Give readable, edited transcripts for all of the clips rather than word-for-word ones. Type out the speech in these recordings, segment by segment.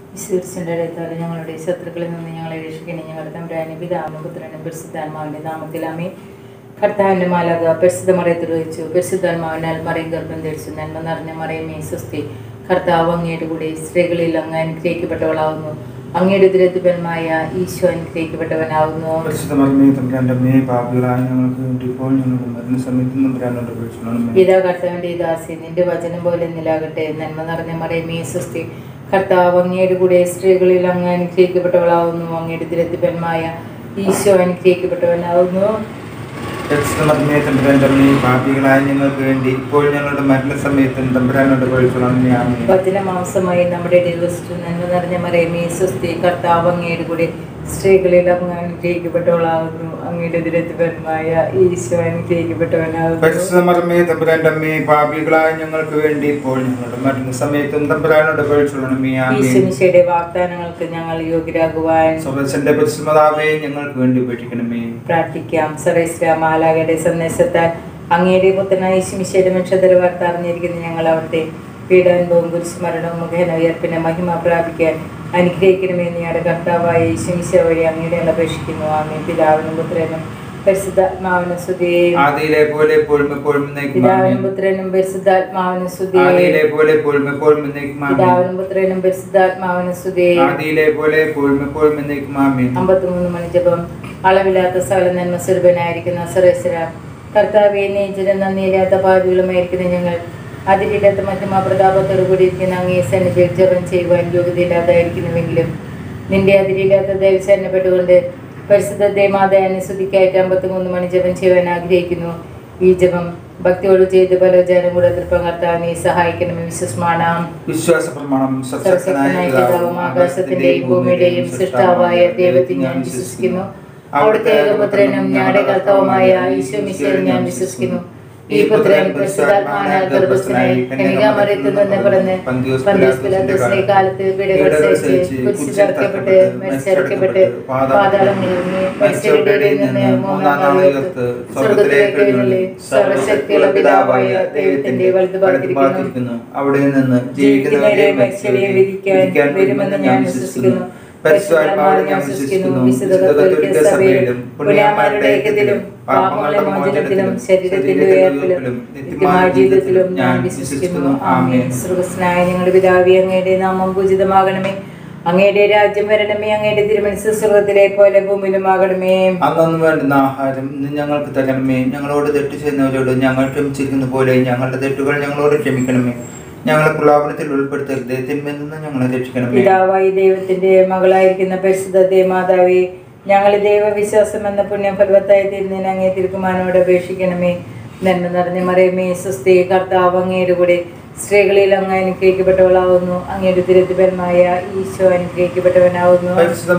വിശുദ്ധരുടെ അടുത്താലും ഞങ്ങളുടെ ശത്രുക്കളിൽ നിന്ന് ഞങ്ങളെ രക്ഷിക്കണേ. ഞങ്ങളുടെ തമ്പുരാനെ പിതാവിനും പുത്രനും പരിശുദ്ധാത്മാവിന്റെ നാമത്തിൽ ആമേൻ. കർത്താവിന്റെ മാലാഖ പരിശുദ്ധ മറിയത്തിൽ വഹിച്ചു. പരിശുദ്ധാത്മാവിനാൽ മറിയം ഗർഭം ധരിച്ചു. നന്മ നിറഞ്ഞ മറിയമേ സ്വസ്തി. കർത്താവ് അങ്ങയുടെ കൂടെ സ്ത്രീകളിൽ അങ്ങ് അനുഗ്രഹിക്കപ്പെട്ടവളാവുന്നു. അങ്ങയുടെ ഉദരത്തിൻഫലമായ ഈശോ അനുഗ്രഹിക്കപ്പെട്ടവനാവുന്നു. പിതാ കർത്താവിന്റെ ദാസി, നിന്റെ വചനം പോലെ നിലാകട്ടെ. നന്മ നിറഞ്ഞ മറിയമേ സ്വസ്തി. കർത്താവ് അങ്ങയുടെ കൂടെ സ്ത്രീകളിൽ അങ്ങ് അനുഗ്രഹിക്കപ്പെട്ടവളാവുന്നു. അങ്ങയുടെ ഉദരത്തിൻഫലമായ ഈശോ അനുഗ്രഹിക്കപ്പെട്ടവനാവുന്നു. ഞങ്ങൾക്ക് വേണ്ടി ഇപ്പോൾ ഞങ്ങളുടെ മരണസമയത്തും തമ്പുരാനോട് വചനമാംസമായി നമ്മുടെ ഇടയിൽ വസിച്ചു. നന്മ നിറഞ്ഞ മറിയമേ സ്വസ്തി. കർത്താവ് അങ്ങയുടെ കൂടെ സ്ത്രീകളിൽ അങ്ങ് അനുഗ്രഹിക്കപ്പെട്ടവളാവുന്നു. അങ്ങയുടെ ഉദരത്തിൻഫലമായ ഈശോ അനുഗ്രഹിക്കപ്പെട്ടവനാവുന്നു. പാപികളായ ഞങ്ങൾക്ക് വേണ്ടി ഇപ്പോൾ ഞങ്ങളുടെ മരണസമയത്തും തമ്പുരാനോട് ഈശോയുടെ വാഗ്ദാനങ്ങൾക്ക് ഞങ്ങൾ യോഗ്യരാകുവാൻ സർവ്വശക്തന്റെ പരിശുദ്ധമാതാവേ ഞങ്ങൾക്ക് വേണ്ടി ഉപേക്ഷിക്കണമേ. പ്രാർത്ഥിക്കാം. സർവ്വേശ്വര മാലാഖയുടെ സന്ദേശത്താൽ അങ്ങയുടെ പുത്രനായ യേശുമിശിഹായുടെ മനുഷ്യതര വാർത്ത അറിഞ്ഞിരിക്കുന്ന ഞങ്ങൾ അവിടുത്തെ പീഡാനുഭവം കുരിശുമരണവും മുഖേന ഉയർപ്പിനെ മഹിമ പ്രാപിക്കാൻ അനുഗ്രഹിക്കണമെന്ന് ഞങ്ങളുടെ കർത്താവായ യേശുമിശിഹ വഴി അങ്ങയുടെ അപേക്ഷിക്കുന്നു. ആമേൻ. പിതാവിനും പുത്രനും പരിശുദ്ധാത്മാവിനും സ്തുതി. പിതാവിനും പുത്രനും പരിശുദ്ധാത്മാവിനും സ്തുതി. പിതാവിനും പുത്രനും പരിശുദ്ധാത്മാവിനും സ്തുതി. 53 മണി ജപം. അളവില്ലാത്ത സകല നന്മ സ്വരൂപനായിരിക്കുന്ന സർവേശ്വര കർത്താവേ, നീചരും നന്ദിയില്ലാത്ത പാപികളുമായിരിക്കുന്ന ഞങ്ങൾ അതിരില്ലാത്ത മഹിമ പ്രതാപത്തോടു കൂടിയിരിക്കുന്ന അങ്ങേ സന്നിധിയിൽ ജപം ചെയ്യുവാൻ യോഗ്യതയില്ലാതായിരിക്കുന്നുവെങ്കിലും നിന്റെ അതിരില്ലാത്ത ദൈവശരണപ്പെട്ടുകൊണ്ട് പരിശുദ്ധ ദേവമാതാവിനെ സ്തുതിക്കായിട്ട് 53 മണി ജപം ചെയ്യുവാൻ ആഗ്രഹിക്കുന്നു. ഈ ജപം ഭക്തിയോട് ചെയ്ത് പല ജനം കൂടെ തൃപ്പം കർത്താവിനെ സഹായിക്കണമെന്ന് വിശ്വസ്മാണം. ആകാശത്തിന്റെയും ഭൂമിയുടെയും സൃഷ്ടാവായ ദൈവത്തിൽ ഞാൻ വിശ്വസിക്കുന്നു. അവിടുത്തെ ഏകപുത്രനും ഞങ്ങളുടെ കർത്താവുമായ ഈശോമിശിഹായിൽ ഞാൻ വിശ്വസിക്കുന്നു. ഈ പുത്രൻ പരിശുദ്ധാത്മാവിനാൽ ഗർഭസ്ഥനായി കന്യകാമറിയത്തിൽ നിന്ന് പിറന്ന് പന്തിയോസ് പിലാത്തോസിന്റെ കാലത്ത് പീഡകൾ സഹിച്ച് കുരിശിൽ തറയ്ക്കപ്പെട്ട് മരിച്ചടക്കപ്പെട്ട് പാതാളങ്ങളിൽ ഇറങ്ങി മരിച്ചവരുടെ ഇടയിൽ നിന്ന് മൂന്നാം നാൾ ഉയർത്ത് സ്വർഗ്ഗത്തിലേക്ക് എഴുന്നള്ളി സർവ്വശക്തിയുള്ള പിതാവായ ദൈവത്തിന്റെ വലതുഭാഗത്തിരിക്കുന്നു. അവിടെ നിന്ന് ജീവിക്കുന്നവരെയും മരിച്ചവരെയും വിധിക്കാൻ വരുമെന്ന് ഞാൻ വിശ്വസിക്കുന്നു. പരിശുദ്ധാത്മാവിൽ ഞാൻ വിശ്വസിക്കുന്നു. വിശുദ്ധ കത്തോലിക്ക സഭയിലും പുണ്യവാന്മാരുടെ ഐക്യത്തിലും പാപങ്ങളുടെ മോചനത്തിലും ശരീരത്തിന്റെ ഉയർപ്പിലും നിത്യമായ ജീവിതത്തിലും ഞാൻ വിശ്വസിക്കുന്നു. ആമേൻ. സ്വർഗ്ഗസ്ഥനായ ഞങ്ങളുടെ പിതാവേ, അങ്ങയുടെ നാമം പൂജിതമാകണമേ. അങ്ങയുടെ രാജ്യം വരണമേ. അങ്ങയുടെ തിരുമനസ്സ് സ്വർഗ്ഗത്തിലെ പോലെ ഭൂമിയിലുമാകണമേ. അന്നു വേണ്ടുന്ന ആഹാരം ഇന്ന് ഞങ്ങൾക്ക് തരണമേ. ഞങ്ങളോട് തെറ്റ് ചെയ്യുന്നവരോട് ഞങ്ങൾ ക്ഷമിച്ചിരിക്കുന്ന പോലെ ഞങ്ങളുടെ തെറ്റുകൾ ഞങ്ങളോട് ക്ഷമിക്കണമേ. ഞങ്ങളെ പ്രലോഭനത്തിൽ ഉൾപ്പെടുത്തരുത്, തിന്മയിൽ നിന്ന് ഞങ്ങളെ രക്ഷിക്കണമേ. പിതാവായി ദൈവത്തിന്റെ മകളായിരിക്കുന്ന പരിശുദ്ധ ദേവമാതാവേ, ഞങ്ങളെ ദൈവവിശ്വാസം എന്ന പുണ്യം ഫലവത്തായി തീരുന്നതിന് അങ്ങേ തിരുക്കുമാരനോട് അപേക്ഷിക്കണമേ. നന്മ നിറഞ്ഞ മറിയമേ സ്വസ്തി. കർത്താവ് അങ്ങയുടെ കൂടെ സ്ത്രീകളിൽ അങ്ങ് അനുഗ്രഹിക്കപ്പെട്ടവളാവുന്നു. അങ്ങയുടെ ഉദരത്തിൻഫലമായ ഈശോ അനുഗ്രഹിക്കപ്പെട്ടവനാവുന്നു.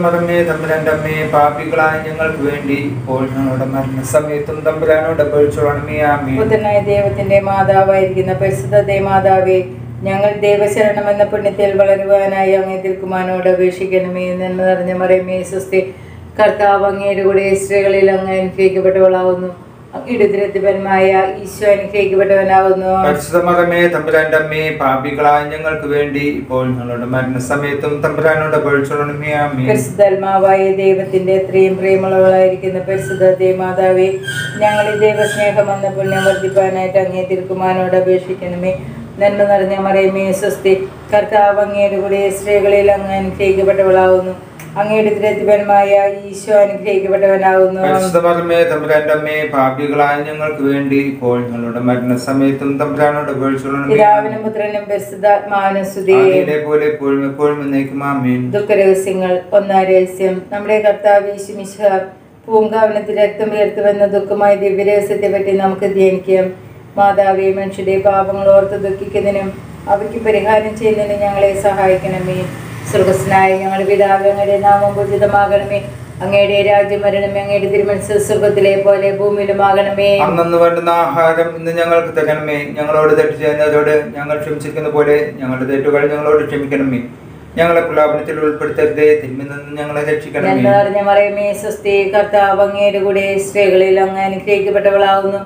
പാപികളായ ഞങ്ങൾക്ക് വേണ്ടി ഇപ്പോൾ ഞങ്ങളുടെ മരണസമയത്തും തമ്പുരാനോട് അപേക്ഷിക്കണമേ. ആമേൻ. പുത്രനായ ദൈവത്തിന്റെ മാതാവായിരിക്കുന്ന പരിശുദ്ധ ദേവമാതാവേ, ഞങ്ങൾ ദൈവശരണം എന്ന പുണ്യത്തിൽ വളരുവാനായി അങ്ങേ തിരുക്കുമാരനോട് അപേക്ഷിക്കണമേ. നന്മ നിറഞ്ഞ മറിയമേ സ്വസ്തി. കർത്താവ് അങ്ങയുടെ കൂടെ സ്ത്രീകളിൽ അങ്ങ് അനുഗ്രഹിക്കപ്പെട്ടവളാവുന്നു. അങ്ങയുടെ ഉദരത്തിൻഫലമായ ഈശോ അനുഗ്രഹിക്കപ്പെട്ടവനാവുന്നു. തമ്പുരാന്റെ അമ്മേ, പാപികളായ ഞങ്ങൾക്ക് വേണ്ടി ഇപ്പോൾ ഞങ്ങളുടെ മരണസമയത്തും തമ്പുരാനോട് അപേക്ഷിക്കണമേ. ആമേൻ. പരിശുദ്ധാത്മാവായ ദൈവത്തിന്റെ എത്രയും പ്രിയമുള്ളവളായിരിക്കുന്ന പരിശുദ്ധ ദേവമാതാവേ, ഞങ്ങളെ ദൈവസ്നേഹം എന്ന പുണ്യം വർദ്ധിപ്പാനായിട്ട് അങ്ങേ തിരുക്കുമാരനോട് അപേക്ഷിക്കണമേ. നന്മ നിറഞ്ഞ മറിയമേ സ്വസ്തി. കർത്താവ് അങ്ങയുടെ കൂടെ സ്ത്രീകളിൽ അങ്ങ് അനുഗ്രഹിക്കപ്പെട്ടവളാവുന്നു. അങ്ങയുടെ ഉദരത്തിൻഫലമായ ഈശോ അനുഗ്രഹിക്കപ്പെട്ടവനാവുന്നു. തമ്പുരാന്റെ അമ്മേ, പാപികളായ ഞങ്ങൾക്ക് വേണ്ടി ഇപ്പോൾ ഞങ്ങളുടെ മരണസമയത്തും തമ്പുരാനോട് അപേക്ഷിക്കണമേ. പിതാവിനും പുത്രനും പരിശുദ്ധാത്മാവിനും സ്തുതി. ദുഃഖരഹസ്യങ്ങൾ. ഒന്നാം രഹസ്യം. നമ്മുടെ കർത്താവ് യേശുമിശിഹാ പൂങ്കാവനത്തിൽ രക്തം ഉയർത്തുവെന്ന ദുഃഖമായ ദിവ്യരഹസ്യത്തെ പറ്റി നമുക്ക് ധ്യാനിക്കാം. മാതാവേ, മനുഷ്യരുടെ പാപങ്ങൾ ഓർത്ത് ദുഃഖിക്കുന്നതിനും അവയ്ക്ക് പരിഹാരം ചെയ്യുന്നതിനും ഞങ്ങളെ സഹായിക്കണമേ. സ്വർഗ്ഗസ്ഥനായ ഞങ്ങളുടെ പിതാവേ, അങ്ങയുടെ നാമം പൂജിതമാകണമേ. അങ്ങയുടെ രാജ്യം വരണമേ. അങ്ങയുടെ തിരുമനസ്സ് സ്വർഗ്ഗത്തിലെ പോലെ ഭൂമിയിലുമാകണമേ. അന്നു വേണ്ടുന്ന ആഹാരം ഇന്ന് ഞങ്ങൾക്ക് തരണമേ. ഞങ്ങളോട് തെറ്റ് ചെയ്യുന്നവരോട് ഞങ്ങൾ ക്ഷമിച്ചിരിക്കുന്ന പോലെ ഞങ്ങളുടെ തെറ്റുകൾ ഞങ്ങളോട് ക്ഷമിക്കണമേ. ഞങ്ങളെ പ്രലോഭനത്തിൽ ഉൾപ്പെടുത്തരുതേ, തിന്മയിൽ നിന്ന് ഞങ്ങളെ രക്ഷിക്കണമേ. മറിയമേ സ്വസ്തി. കർത്താവ് അങ്ങയുടെ കൂടെ സ്ത്രീകളിൽ അങ്ങ് അനുഗ്രഹിക്കപ്പെട്ടവളാകുന്നു.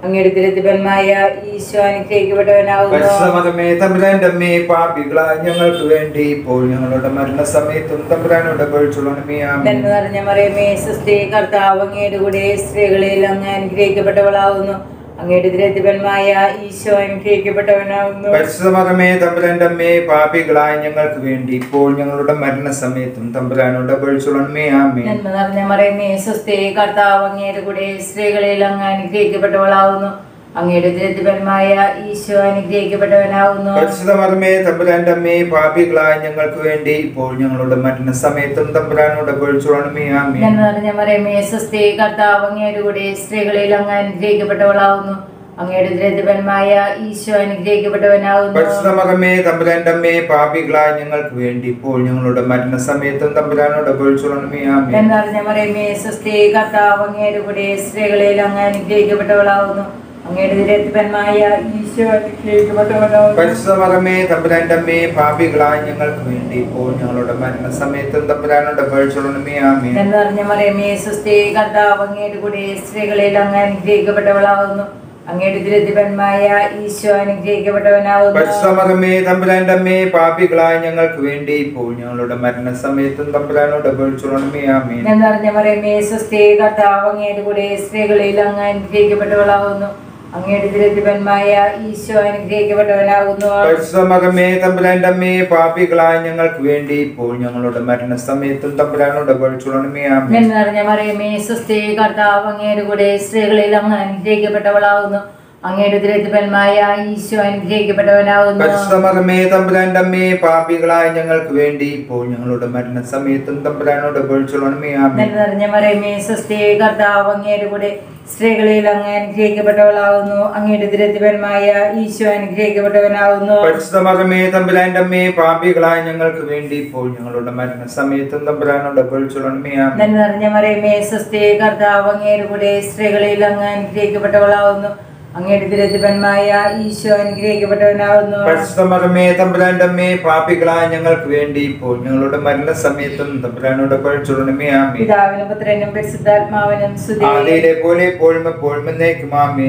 അങ്ങയുടെ ദുരിതഫലമായ ഈശോ അനുഗ്രഹിക്കപ്പെട്ടവനാകുന്നു. പരിശുദ്ധമേ തമ്പുരാന്റെ അമ്മേ, പാപികളായ ഞങ്ങൾക്ക് വേണ്ടി ഇപ്പോൾ ഞങ്ങളുടെ മരണസമയത്തും തമ്പുരാനോട് അപേക്ഷിച്ചുകൊള്ളണമേ. ആമേൻ. നന്മ നിറഞ്ഞ മറിയമേ, സ്വസ്തി, കർത്താവ് അങ്ങയുടെ കൂടെ സ്ത്രീകളിൽ അങ്ങ് അനുഗ്രഹിക്കപ്പെട്ടവളാകുന്നു. അങ്ങയുടെ ദുരിതഫലമായ ഈശോ അനുഗ്രഹിക്കപ്പെട്ടവനാകുന്നു. പരിശുദ്ധമേ തമ്പുരാന്റെ അമ്മേ, പാപികളായ ഞങ്ങൾക്ക് വേണ്ടി ഇപ്പോൾ ഞങ്ങളുടെ മരണസമയത്തും തമ്പുരാനോട് അപേക്ഷിച്ചുകൊള്ളണമേ. ആമേൻ. നന്മ നിറഞ്ഞ മറിയമേ, സ്വസ്തി, കർത്താവ് അങ്ങയുടെ കൂടെ സ്ത്രീകളിൽ അങ്ങ് അനുഗ്രഹിക്കപ്പെട്ടവളാകുന്നു. അങ്ങയുടെ ദുരിതഫലമായ ഈശോ അനുഗ്രഹിക്കപ്പെട്ടവനാകുന്നു. പരിശുദ്ധമേ തമ്പുരാന്റെ അമ്മേ, പാപികളായ ഞങ്ങൾക്ക് വേണ്ടി ഇപ്പോൾ ഞങ്ങളുടെ മരണസമയത്തും തമ്പുരാനോട് അപേക്ഷിച്ചുകൊള്ളണമേ. ആമേൻ. നന്മ നിറഞ്ഞ മറിയമേ, സ്വസ്തി, കർത്താവ് അങ്ങയുടെ കൂടെ സ്ത്രീകളിൽ അങ്ങ് അനുഗ്രഹിക്കപ്പെട്ടവളാകുന്നു. അങ്ങയുടെ ദുരിതഫലമായ ഈശോ അനുഗ്രഹിക്കപ്പെട്ടവനാകുന്നു. പരിശുദ്ധമേ തമ്പുരാന്റെ അമ്മേ, പാപികളായ ഞങ്ങൾക്ക് വേണ്ടി ഇപ്പോൾ ഞങ്ങളുടെ മരണസമയത്തും തമ്പുരാനോട് അപേക്ഷിച്ചുകൊള്ളണമേ. ആമേൻ. നന്മ നിറഞ്ഞ മറിയമേ, സ്വസ്തി, കർത്താവ് അങ്ങയുടെ കൂടെ സ്ത്രീകളിൽ അങ്ങ് അനുഗ്രഹിക്കപ്പെട്ടവളാകുന്നു. അങ്ങയുടെ ദുരിതഫലമായ ഈശോ അനുഗ്രഹിക്കപ്പെട്ടവനാകുന്നു. പരിശുദ്ധമേ തമ്പുരാന്റെ അമ്മേ, പാപികളായ ഞങ്ങൾക്ക് വേണ്ടി ഇപ്പോൾ ഞങ്ങളുടെ മരണസമയത്തും തമ്പുരാനോട് അപേക്ഷിച്ചുകൊള്ളണമേ. ആമേൻ. നന്മ നിറഞ്ഞ മറിയമേ, സ്വസ്തി, കർത്താവ് അങ്ങയുടെ കൂടെ സ്ത്രീകളിൽ അങ്ങ് അനുഗ്രഹിക്കപ്പെട്ടവളാകുന്നു. അങ്ങയുടെ ദുരിതഫലമായ ഈശോ അനുഗ്രഹിക്കപ്പെട്ടവനാകുന്നു. പരിശുദ്ധമേ തമ്പുരാന്റെ അമ്മേ, പാപികളായ ഞങ്ങൾക്ക് വേണ്ടി ഇപ്പോൾ ഞങ്ങളുടെ മരണസമയത്തും തമ്പുരാനോട് അപേക്ഷിച്ചുകൊള്ളണമേ. ആമേൻ. നന്മ നിറഞ്ഞ മറിയമേ, സ്വസ്തി, കർത്താവ് അങ്ങയുടെ കൂടെ സ്ത്രീകളിൽ അങ്ങ് അനുഗ്രഹിക്കപ്പെട്ടവളാകുന്നു. അങ്ങയുടെ ദുരിതഫലമായ ഈശോ അനുഗ്രഹിക്കപ്പെട്ടവനാകുന്നു. പരിശുദ്ധമേ തമ്പുരാന്റെ അമ്മേ, പാപികളായ ഞങ്ങൾക്ക് വേണ്ടി ഇപ്പോൾ ഞങ്ങളുടെ മരണസമയത്തും തമ്പുരാനോട് അപേക്ഷിച്ചുകൊള്ളണമേ. ആമേൻ. നന്മ നിറഞ്ഞ മറിയമേ, സ്വസ്തി, കർത്താവ് അങ്ങയുടെ കൂടെ സ്ത്രീകളിൽ അങ്ങ് അനുഗ്രഹിക്കപ്പെട്ടവളാകുന്നു. അങ്ങയുടെ ദുരിതഫലമായ ഈശോ അനുഗ്രഹിക്കപ്പെട്ടവനാകുന്നു. പരിശുദ്ധമേ തമ്പുരാന്റെ അമ്മേ, പാപികളായ ഞങ്ങൾക്ക് വേണ്ടി ഇപ്പോൾ ഞങ്ങളുടെ മരണസമയത്തും തമ്പുരാനോട് അപേക്ഷിച്ചുകൊള്ളണമേ. ആമേൻ. നന്മ നിറഞ്ഞ മറിയമേ, സ്വസ്തി, കർത്താവ് അങ്ങയുടെ കൂടെ സ്ത്രീകളിൽ അങ്ങ് അനുഗ്രഹിക്കപ്പെട്ടവളാകുന്നു. അങ്ങയുടെ ദുരിതഫലമായ ഈശോ അനുഗ്രഹിക്കപ്പെട്ടവനാകുന്നു. പരിശുദ്ധമേ തമ്പുരാന്റെ അമ്മേ, പാപികളായ ഞങ്ങൾക്ക് വേണ്ടി ഇപ്പോൾ ഞങ്ങളുടെ മരണസമയത്തും തമ്പുരാനോട് അപേക്ഷിച്ചുകൊള്ളണമേ. ആമേൻ. നന്മ നിറഞ്ഞ മറിയമേ, സ്വസ്തി, കർത്താവ് അങ്ങയുടെ കൂടെ സ്ത്രീകളിൽ അങ്ങ് അനുഗ്രഹിക്കപ്പെട്ടവളാകുന്നു. അങ്ങയുടെ ദുരിതഫലമായ ഈശോ അനുഗ്രഹിക്കപ്പെട്ടവനാകുന്നു. പരിശുദ്ധമേ തമ്പുരാന്റെ അമ്മേ, പാപികളായ ഞങ്ങൾക്ക് വേണ്ടി ഇപ്പോൾ ഞങ്ങളുടെ മരണസമയത്തും തമ്പുരാനോട് അപേക്ഷിച്ചുകൊള്ളണമേ. ആമേൻ. പിതാവിനും പുത്രനും പരിശുദ്ധാത്മാവിനും സ്തുതി. ആദിയിലെ പോലെ എപ്പോഴും എപ്പോഴും എന്നേക്കും. ആമേൻ.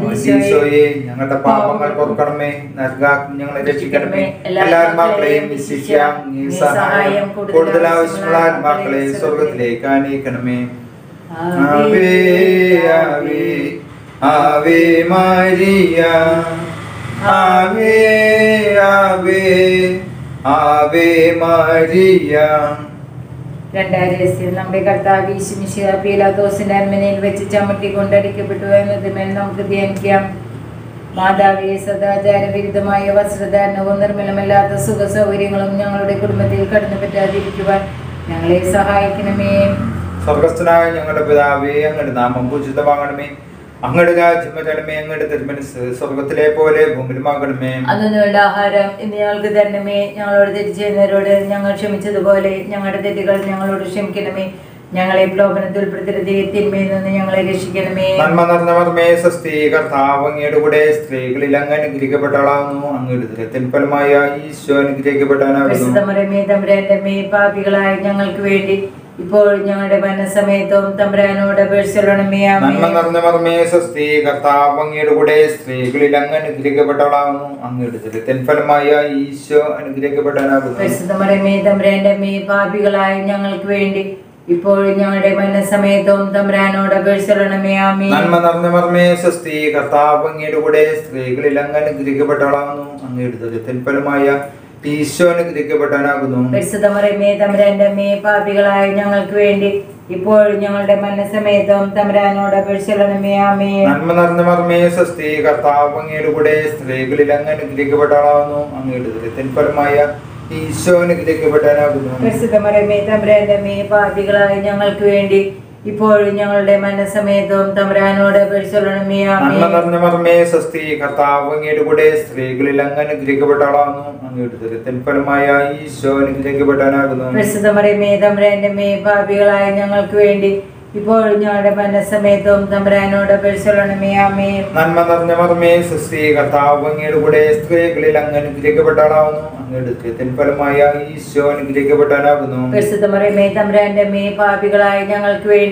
ഈശോയെ, ഞങ്ങളുടെ പാപങ്ങൾ പൊറുക്കണമേ, നരകാഗ്നി ഞങ്ങളെ രക്ഷിക്കണമേ. എല്ലാ ആത്മാക്കളെയും വിശിഷ്യാം നീ സഹായം കൂടുതൽ ആവശ്യമുള്ള ആത്മാക്കളെ സ്വർഗത്തിലേക്ക് ആനയിക്കണമേ. ആവേ ആവേ ആവേ മരിയ, ആവേ ആവേ ആവേ മരിയ. രണ്ടാം രഹസ്യം, നമ്മുടെ കർത്താവ് യേശു മിശിഹ പീലാത്തോസിന്റെ അരമനയിൽ വെച്ച് ചമ്മട്ടി കൊണ്ടടിക്കപ്പെട്ടു എന്നതിന്മേൽ നമുക്ക് ധ്യാനിക്കാം. മാതാവേ, സദാചാര വിരുദ്ധമായ വസ്ത്രധാരണവും നിർമ്മലമല്ലാത്ത സുഖ സൗകര്യങ്ങളും ഞങ്ങളുടെ കുടുംബത്തിൽ കടന്നു പറ്റാതിരിക്കുവാൻ ഞങ്ങളെ സഹായിക്കണമേ. സ്വർഗസ്ഥനായ ഞങ്ങളുടെ പിതാവേ, അങ്ങയുടെ നാമം പൂജിതമാകണമേ. അങ്ങയുടെ രാജ്യം വരണമേ. അങ്ങയുടെ തിരുമനസ്സ് സ്വർഗത്തിലെ പോലെ ഭൂമിയിലുമാകണമേ. അതിനുള്ള ആഹാരം ഇന്ന് ഞങ്ങൾക്ക് തരണമേ. ഞങ്ങളോട് തെറ്റ് ചെയ്യുന്നവരോട് ഞങ്ങൾ ക്ഷമിച്ചതുപോലെ ഞങ്ങളുടെ തെറ്റുകൾ ഞങ്ങളോട് ക്ഷമിക്കണമേ. ഞങ്ങളെ പ്രലോഭനത്തിൽ ഉൾപ്പെടുത്തരുതേ, തിന്മയിൽ നിന്ന് ഞങ്ങളെ രക്ഷിക്കണമേ. നന്മ നിറഞ്ഞവരമേ, സ്വസ്തി, കർത്താവ് അങ്ങയുടെ കൂടെ സ്ത്രീകളിൽ അങ്ങ് അനുഗ്രഹിക്കപ്പെട്ടവളാകുന്നു. അങ്ങയുടെ ദുരിതത്തിൻ ഫലമായ ഈശോ അനുഗ്രഹിക്കപ്പെട്ടവനാകുന്നു. പരിശുദ്ധമറിയമേ, തമ്പുരാന്റെ അമ്മേ, പാപികളായ ഞങ്ങൾക്ക് വേണ്ടി ഇപ്പോഴും ഞങ്ങളുടെ മരണസമയത്തും തമ്പുരാനോട് അപേക്ഷിച്ചുകൊള്ളണമേ. ആമേൻ. നന്മ നിറഞ്ഞവരമേ, സ്വസ്തി, കർത്താവ് അങ്ങയുടെ കൂടെ സ്ത്രീകളിൽ അങ്ങ് അനുഗ്രഹിക്കപ്പെട്ടവളാകുന്നു. അങ്ങയുടെ ദുരിതത്തിൻ ഫലമായ ഈശോ അനുഗ്രഹിക്കപ്പെട്ടവനാകുന്നു. പരിശുദ്ധമറിയമേ, തമ്പുരാന്റെ അമ്മേ, പാപികളായ ഞങ്ങൾക്ക് വേണ്ടി ഇപ്പോഴും ഞങ്ങളുടെ മരണസമയത്തും തമ്പുരാനോട് അപേക്ഷിച്ചുകൊള്ളണമേ. ആമേൻ. നന്മ നിറഞ്ഞവരമേ, സ്വസ്തി, കർത്താവ് അങ്ങയുടെ കൂടെ സ്ത്രീകളിൽ അങ്ങ് അനുഗ്രഹിക്കപ്പെട്ടവളാകുന്നു. അങ്ങയുടെ ദുരിതത്തിൻ ഫലമായ ഈശോ അനുഗ്രഹിക്കപ്പെട്ടവനാകുന്നു. പരിശുദ്ധമറിയമേ, തമ്പുരാന്റെ അമ്മേ, പാപികളായ ഞങ്ങൾക്ക് വേണ്ടി ഇപ്പോഴും ഞങ്ങളുടെ മരണസമയത്തും തമ്പുരാനോട് അപേക്ഷിച്ചുകൊള്ളണമേ. ആമേൻ. നന്മ നിറഞ്ഞവരമേ, സ്വസ്തി, കർത്താവ് അങ്ങയുടെ കൂടെ സ്ത്രീകളിൽ അങ്ങ് അനുഗ്രഹിക്കപ്പെട്ടവളാകുന്നു. അങ്ങയുടെ ദുരിതത്തിൻ ഫലമായ ഈശോ അനുഗ്രഹിക്കപ്പെട്ടവനാകുന്നു. പരിശുദ്ധമറിയമേ, തമ്പുരാന്റെ അമ്മേ, പാപികളായ ഞങ്ങൾക്ക് വേണ്ടി ഇപ്പോഴും ഞങ്ങളുടെ മരണസമയത്തും തമ്പുരാനോട് അപേക്ഷിച്ചുകൊള്ളണമേ. ആമേൻ. നന്മ നിറഞ്ഞവരമേ, സ്വസ്തി, കർത്താവ് അങ്ങയുടെ കൂടെ സ്ത്രീകളിൽ അങ്ങ് അനുഗ്രഹിക്കപ്പെട്ടവളാകുന്നു. അങ്ങയുടെ ദുരിതത്തിൻ ഫലമായ ഈശോ അനുഗ്രഹിക്കപ്പെട്ടവനാകുന്നു. പരിശുദ്ധമറിയമേ, തമ്പുരാന്റെ അമ്മേ, പാപികളായ ഞങ്ങൾക്ക് വേണ്ടി ഇപ്പോഴും ഞങ്ങളുടെ മരണസമയത്തും തമ്പുരാനോട് അപേക്ഷിച്ചുകൊള്ളണമേ. ആമേൻ. നന്മ നിറഞ്ഞവരമേ, സ്വസ്തി, കർത്താവ് അങ്ങയുടെ കൂടെ സ്ത്രീകളിൽ അങ്ങ് അനുഗ്രഹിക്കപ്പെട്ടവളാകുന്നു. അങ്ങയുടെ ദുരിതത്തിൻ ഫലമായ ഈശോ അനുഗ്രഹിക്കപ്പെട്ടവനാകുന്നു. പരിശുദ്ധമറിയമേ, തമ്പുരാന്റെ അമ്മേ, പാപികളായ ഞങ്ങൾക്ക് വേണ്ടി